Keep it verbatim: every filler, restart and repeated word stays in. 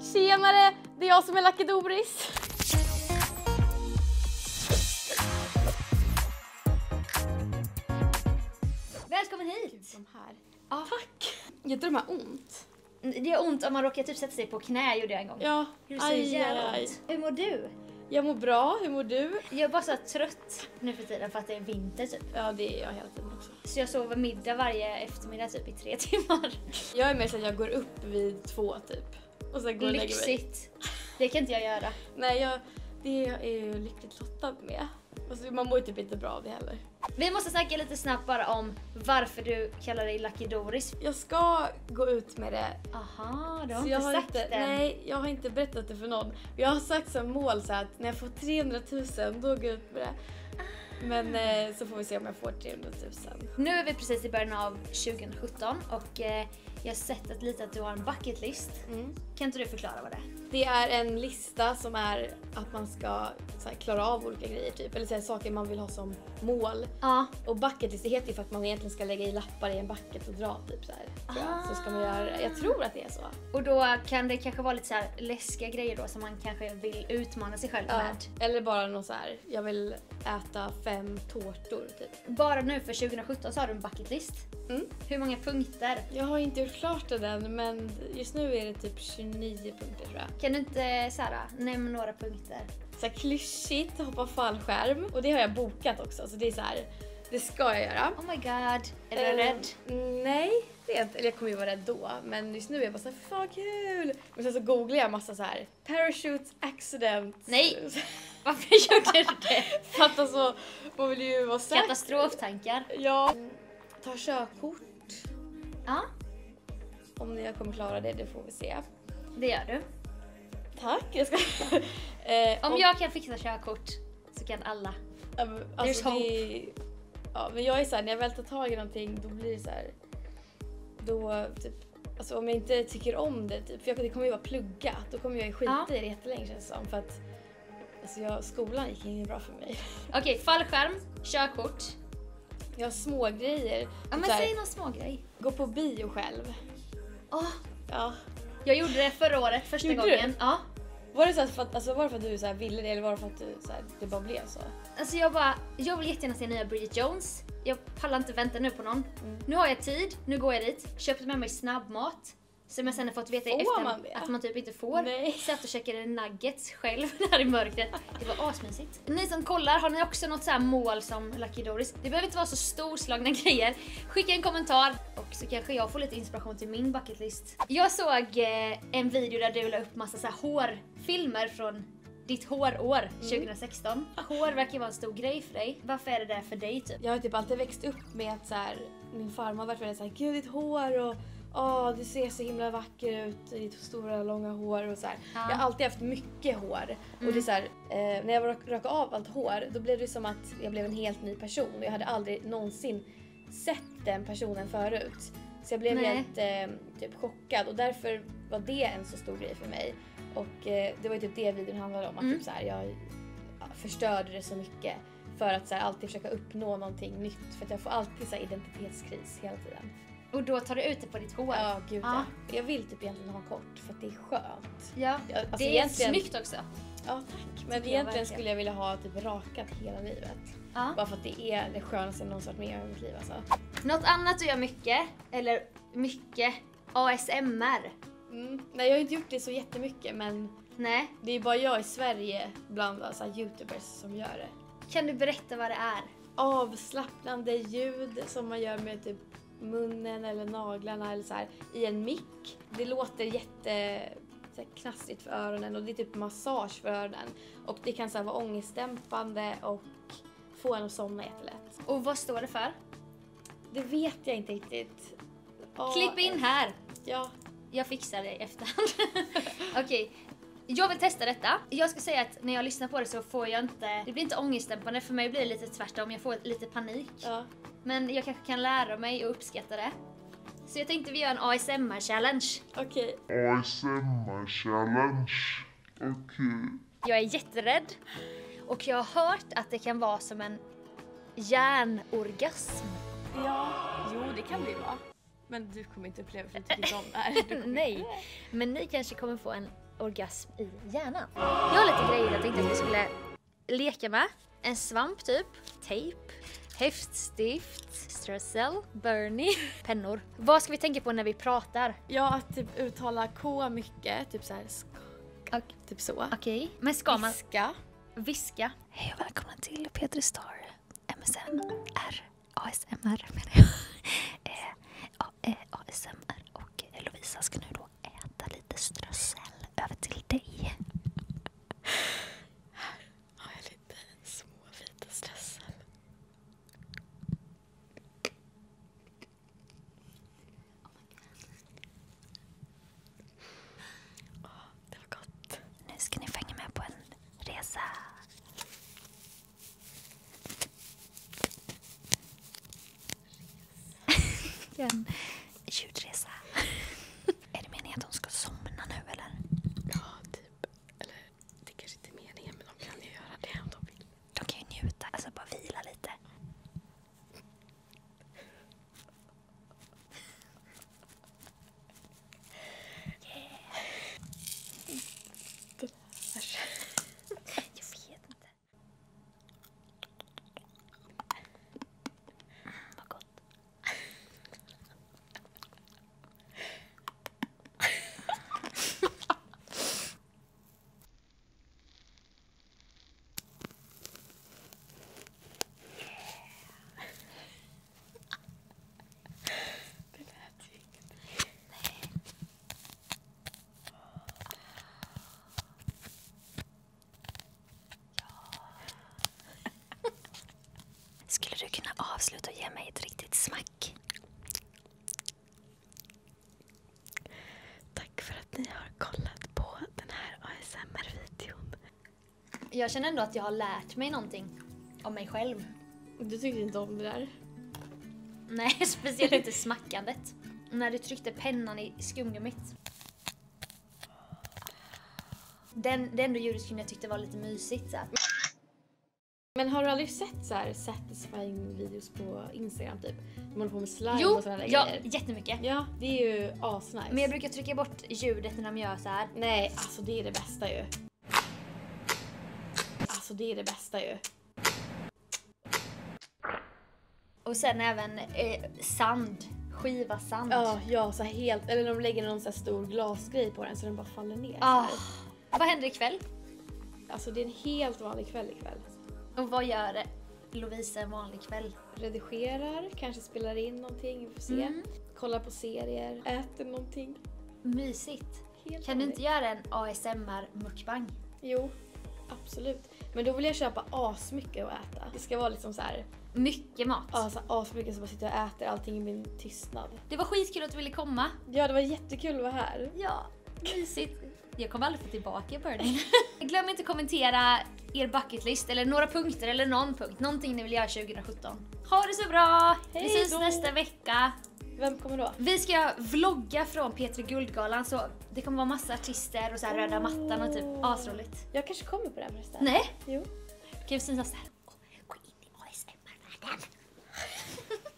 Tjenare, det är jag som är Lucky Doris. Välkommen hit! De här. Ja. Tack. Jag tror de har ont. Det gör ont om man råkar typ sätta sig på knä, gjorde jag en gång. Ja, Det så aj, jävla aj. ont. Hur mår du? Jag mår bra, hur mår du? Jag är bara så trött nu för tiden för att det är vinter typ. Ja, det är jag hela tiden också. Så jag sover middag varje eftermiddag typ i tre timmar. Jag är mer så att jag går upp vid två typ. Och sen går och lägger mig. Lyxigt. Det kan inte jag göra. Nej, jag, det är jag ju lyckligt lottad med. Alltså, man mår ju typ inte bra av det heller. Vi måste snacka lite snabbt bara om varför du kallar dig Lucky Doris. Jag ska gå ut med det. Aha, du har Så inte jag har sagt inte, det. nej, jag har inte berättat det för någon. Jag har sagt som mål så att när jag får trehundratusen då går jag ut med det. Men eh, så får vi se om jag får trehundratusen. Nu är vi precis i början av tjugo sjutton och eh, jag har sett att lite att du har en bucket list. Mm. Kan inte du förklara vad det är? Det är en lista som är att man ska så här, klara av olika grejer typ. Eller så här, saker man vill ha som mål. Ja. Och bucket list, det heter ju för att man egentligen ska lägga i lappar i en bucket och dra typ så här. Tror jag. Så ska man göra, jag tror att det är så. Och då kan det kanske vara lite så här läskiga grejer då som man kanske vill utmana sig själv Ja. med. Eller bara någon så här, jag vill äta fem tårtor typ. Bara nu för tjugo sjutton så har du en bucket list. Mm. Hur många punkter? Jag har inte gjort klart det än, men just nu är det typ tjugonio punkter tror jag. Kan du inte så här, nämna några punkter? Så här klyschigt, hoppa fallskärm. Och det har jag bokat också, så det är så här, det ska jag göra. Oh my god, är du Eh, rädd? Nej, det är inte. Eller jag kommer ju vara rädd då. Men just nu är jag bara så här, fan kul. Men sen så googlar jag massa så här, parachute accident. Nej. Varför gjorde du det? För att alltså, man vill ju vara säker. Katastroftankar. Ja. Ta körkort. Ja, Om jag kommer klara det, det får vi se. det gör du. Tack, jag ska... eh, Om och- jag kan fixa körkort så kan alla. Ja, men, alltså, There's det, ja, men jag är så här, när jag väl tar tag i någonting då blir det så här, då typ, alltså om jag inte tycker om det typ, för jag, det kommer ju vara pluggat, då kommer jag ju skita Ja. i det jättelänge känns det som, för att alltså jag, skolan gick inget bra för mig. Okej, fallskärm, körkort. Jag har små grejer. Ja, typ men så här, säg någon små grej. gå på bio själv. Åh, Ja. jag gjorde det förra året första Gjorde du? gången. Ja. Var det så att, för att, alltså, var det för att du så här ville det eller var det för att du, så här, det bara blev så? Alltså jag bara, jag vill jättegärna se nya Bridget Jones. Jag pallar inte vänta nu på någon. Mm. Nu har jag tid, nu går jag dit. Köpte med mig snabbmat. Som jag sen har fått veta i Får efterhand man det? att man typ inte får. Nej. Satt och käkade nuggets själv där i mörkret. Det var asmysigt. Ni som kollar, har ni också något så här mål som Lucky Doris? Det behöver inte vara så storslagna grejer. Skicka en kommentar och så kanske jag får lite inspiration till min bucketlist. Jag såg eh, en video där du la upp massa så här hårfilmer från ditt hårår tjugo sexton. Hår verkar vara en stor grej för dig. Varför är det där för dig typ? Jag har typ alltid växt upp med att så här, min farmor har varit väldigt såhär, gud ditt hår och åh, du ser så himla vacker ut i ditt stora långa hår och så här. Ja. Jag har alltid haft mycket hår. Och det är så här, eh, när jag rak- rakade av allt hår då blev det som att jag blev en helt ny person. Och jag hade aldrig någonsin sett den personen förut. Så jag blev Nej. helt eh, typ chockad och därför var det en så stor grej för mig. Och eh, det var ju typ det videon handlade om, att Mm. typ så här, jag ja, förstörde det så mycket. För att så här, alltid försöka uppnå någonting nytt. För att jag får alltid så här, identitetskris hela tiden. Och då tar du ut det på ditt hår. Ja, gud Ja. ja. Jag vill typ egentligen ha kort för att det är skönt. Ja, Ja, alltså det är egentligen- snyggt också. Ja, tack. Men Tycker jag egentligen verkligen. skulle jag vilja ha typ rakat hela livet. Ja. Bara för att det är det skönaste jag någonsin varit med om i mitt liv alltså. Något annat du gör mycket, eller mycket, A S M R. Mm. Nej, jag har inte gjort det så jättemycket men Nej. det är bara jag i Sverige bland alltså, youtubers som gör det. Kan du berätta vad det är? Avslappnande ljud som man gör med typ munnen eller naglarna eller så här i en mick. Det låter jätte så här, knastrigt för öronen och det är typ massage för öronen. Och det kan så här, vara ångestdämpande och få en att somna jättelätt. Och vad står det för? Det vet jag inte riktigt. A- Klipp in här. Ja. Jag fixar det i efterhand. Okej. Jag vill testa detta. Jag ska säga att när jag lyssnar på det så får jag inte... Det blir inte ångestdämpande. För mig blir det lite tvärtom. Jag får lite panik. Ja. Men jag kanske kan lära mig och uppskatta det. Så jag tänkte vi gör en A S M R-challenge. Okej. A S M R-challenge. Okej. Jag är jätterädd. Och jag har hört att det kan vara som en hjärnorgasm. Ja. Jo, det kan det ju vara. Men du kommer inte uppleva för du tycker inte om det här. Du kommer- Nej, men ni kanske kommer få en orgasm i hjärnan. Jag har lite grejer jag tänkte att vi skulle leka med. En svamp typ, tejp, häftstift, strössel, Bernie, pennor. Vad ska vi tänka på när vi pratar? Ja, att typ uttala K mycket, typ så här sk- Okay. typ så. Okej, okay. Men ska man viska? Viska. Hej och välkomna till Petri Star, M S N R, A S M R menar jag. eh, A S M R och Lovisa ska nu då äta lite strössel över till dig. Här har jag lite små vita strössel. Nu ska ni fänga med på en resa. En ljudresa. Är det meningen att de ska somna nu eller? Ja, typ. Eller det kanske inte är meningen, men de kan ju göra det om de vill. De kan ju njuta, alltså bara vila lite. Skulle du kunna avsluta och ge mig ett riktigt smack? Tack för att ni har kollat på den här A S M R-videon. Jag känner ändå att jag har lärt mig någonting om mig själv. Du tyckte inte om det där? Nej, speciellt inte smackandet. När du tryckte pennan i skumgummit. Den, det enda ljudet kunde jag tyckte var lite mysigt så här. Men har du aldrig sett så här satisfying videos på Instagram typ? De håller på med slime Jo, och sådana där ja, grejer. jättemycket. Ja, det är ju asnice. Men jag brukar trycka bort ljudet när de gör så här. Nej, alltså det är det bästa ju. Alltså det är det bästa ju. Och sen även eh, sand. Skiva sand. Ja, ja, så här helt. Eller de lägger någon så här stor glasgrej på den så den bara faller ner. så Ah, här. vad händer ikväll? Alltså det är en helt vanlig kväll ikväll. Och vad gör Lovisa en vanlig kväll? Redigerar, kanske spelar in någonting, vi får se. Mm. Kollar på serier, äter någonting. Mysigt. Helt Kan du vanligt. inte göra en A S M R-mukbang? Jo, absolut. Men då vill jag köpa asmycket att äta. Det ska vara liksom så här. Mycket mat. Ja, så asmycket som bara sitter och äter allting i min tystnad. Det var skitkul att du ville komma. Ja, det var jättekul att vara här. Ja, mysigt. Jag kommer aldrig få tillbaka Bernie. Glöm inte att kommentera er bucketlist eller några punkter eller någon punkt. Någonting ni vill göra tjugo sjutton. Ha det så bra! Hej Vi ses då. nästa vecka. Vem kommer då? Vi ska vlogga från Petri Guldgalan så det kommer vara massa artister och så här röda mattan och typ asroligt. Jag kanske kommer på det här förresten. Nej? Jo. Kan vi synas så här? Gå in i A S M R-världen.